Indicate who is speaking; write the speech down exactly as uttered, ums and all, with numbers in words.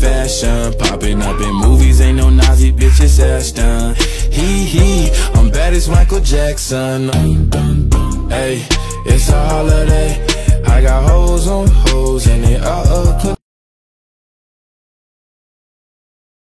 Speaker 1: fashion. Popping up in movies, ain't no Nazi bitch, it's Ashton. Hee hee, I'm bad as Michael Jackson. Hey, it's a holiday, I got hoes on hoes.